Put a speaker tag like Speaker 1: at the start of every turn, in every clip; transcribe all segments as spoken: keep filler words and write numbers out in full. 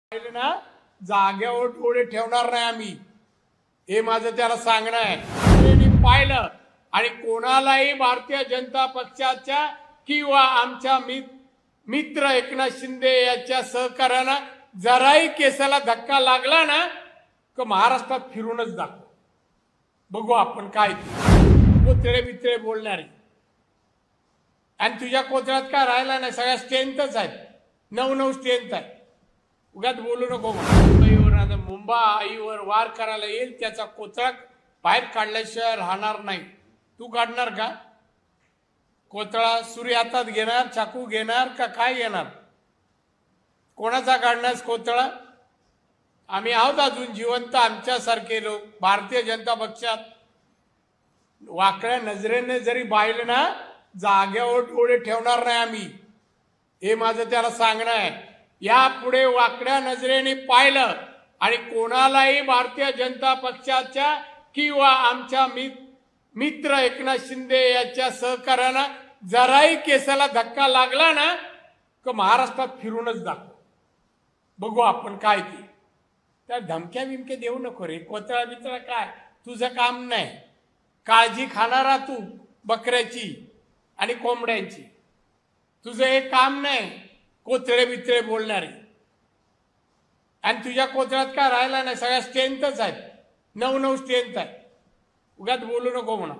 Speaker 1: ना जागेवर थोडे ठेवणार नाही आम्ही, हे माझं त्याला सांगणं आहे। पाहिलं आणि कोणालाही भारतीय जनता पक्षाच्या किंवा आमच्या मित्र एकनाथ शिंदे याच्या सहकार्याने जराही केसाला धक्का लागला ना तर महाराष्ट्रात फिरूनच दाखव, बघू आपण काय कोतळे बितळे बोलणारे। आणि तुझ्या कोतळ्यात काय राहिला नाही, सगळ्या स्ट्रेंथच आहेत, नऊ नऊ स्ट्रेंथ आहे। उगाच बोलू नको, मुंबईवर आता मुंबईवर वार करायला येईल त्याचा कोतळा बाहेर काढल्याशिवाय राहणार नाही। तू काढणार का कोतळा? सूर्य हातात घेणार, चाकू घेणार का काय घेणार? कोणाचा काढणार कोतळा? आम्ही आहोत अजून जिवंत, आमच्यासारखे लोक भारतीय जनता पक्षात वाकड्या नजरेने जरी पाहिलं ना जागेवर थोडे ठेवणार नाही आम्ही, हे माझं त्याला सांगणं आहे। यापुढे वाकड्या नजरेने पाहिलं आणि कोणालाही भारतीय जनता पक्षाच्या किंवा आमच्या मित्र एकनाथ शिंदे याच्या सहकार्याने जराही केसाला धक्का लागला ना तर महाराष्ट्रात फिरूनच दाखव, बघू आपण काय ते। त्या धमक्या बिमक्या देऊ नको रे, कोतळा बितळा काय तुझं काम नाही। काळजी खाणारा तू बकऱ्याची आणि कोंबड्यांची, तुझं एक काम नाही कोतळे बितळे बोलणारे। आणि तुझ्या कोतळ्यात काय राहिला नाही, सगळ्या स्ट्रेंथच आहेत, नऊ नऊ स्ट्रेंथ आहे। उगाच बोलू नको म्हणा।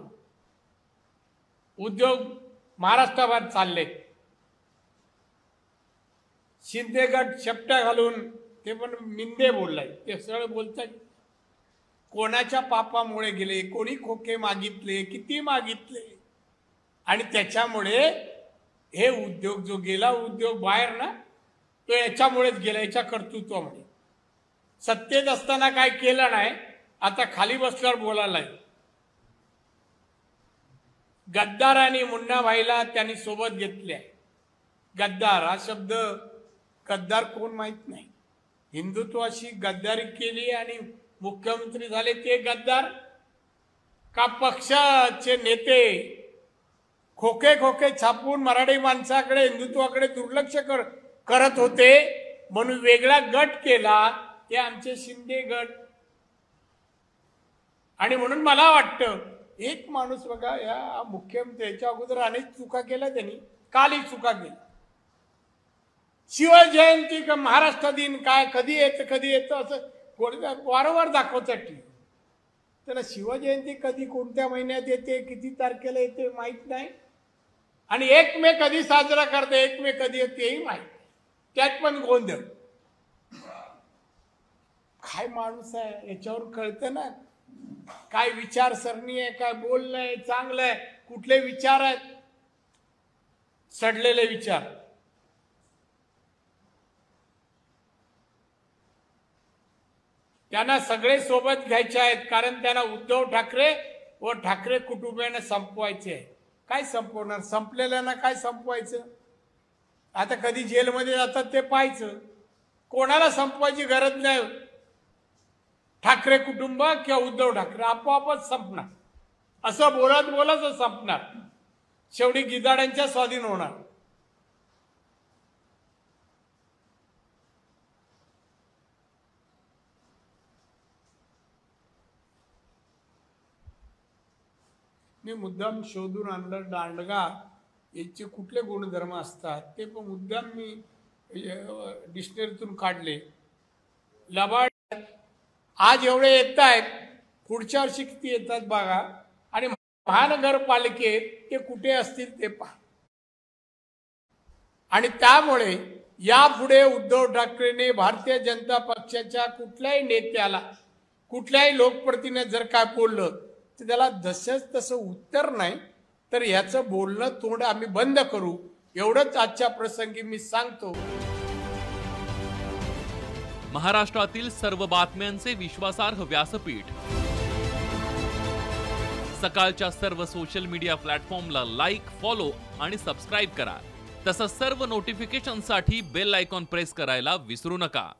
Speaker 1: उद्योग महाराष्ट्राबाद चालले, शिंदे गट शेपट्या घालून ते पण मिंदे बोललाय, ते सरळ बोलतात कोणाच्या पापामुळे गेले, कोणी खोके मागितले, किती मागितले, आणि त्याच्यामुळे हे उद्योग जो गेला उद्योग बाहेर ना तो याच्यामुळेच गेला, याच्या कर्तृत्वामुळे। सत्तेत असताना काय केलं नाही, आता खाली बसल्यावर बोलायलाय। गद्दार आणि मुन्नाभाईला त्यांनी सोबत घेतले। गद्दार हा शब्द, गद्दार कोण माहित नाही। हिंदुत्वाशी गद्दारी केली आणि मुख्यमंत्री झाले ते गद्दार का पक्षाचे नेते खोके खोके छापून मराठी माणसाकडे हिंदुत्वाकडे दुर्लक्ष कर करत होते म्हणून वेगळा गट केला, ते आमचे शिंदे गट। आणि म्हणून मला वाटतं एक माणूस बघा, या मुख्यमंत्र्याच्या अगोदर अनेक चुका केल्या त्यांनी, कालही चुका केल्या। शिवजयंती का महाराष्ट्र दिन काय कधी येतं कधी येतं असं वारंवार दाखवतात टीव्ही। त्याला शिवजयंती कधी कोणत्या महिन्यात येते, किती तारखेला येते माहित नाही, आणि एक मे कधी साजरा करते, एक मे कधी येते तेही माहित, त्यात पण गोंधळ। काय माणूस आहे याच्यावर कळतं ना, काय विचारसरणी आहे, काय बोलणं चांगलं आहे, कुठले विचार आहेत, सडलेले विचार। त्यांना सगळे सोबत घ्यायचे आहेत, कारण त्यांना उद्धव ठाकरे व ठाकरे कुटुंबियांना संपवायचे आहे। काय संपवणार? संपलेल्यांना काय संपवायचं? आता कधी जेलमध्ये जातात ते पाहायचं, कोणाला संपवायची गरज नाही। ठाकरे कुटुंब किंवा उद्धव ठाकरे आपोआपच संपणार, असं बोलत बोलत संपणार, शेवटी गिधाडांच्या स्वाधीन होणार। मी मुद्दाम शोधून आणलं, दांडगा याचे कुठले गुणधर्म असतात ते पण मुद्दाम मी डिक्शनरीतून काढले। लबाड आज एवढे येत आहेत, पुढच्या वर्षी किती येतात बघा, आणि महानगरपालिकेत ते कुठे असतील ते पहा। आणि त्यामुळे यापुढे उद्धव ठाकरेने भारतीय जनता पक्षाच्या कुठल्याही नेत्याला, कुठल्याही लोकप्रतिनिधी जर काय बोललं तर त्याला जसंच तसं उत्तर नाही, तर याचं बोलणं तोंड आम्ही बंद करू, एवढंच आजच्या प्रसंगी मी सांगतो।
Speaker 2: महाराष्ट्रातील सर्व बातम्यांचे विश्वासार्ह व्यासपीठ, सकाळच्या सर्व सोशल मीडिया प्लॅटफॉर्मला लाईक, फॉलो आणि सबस्क्राईब करा। तसंच सर्व नोटिफिकेशनसाठी बेल आयकॉन प्रेस करायला विसरू नका।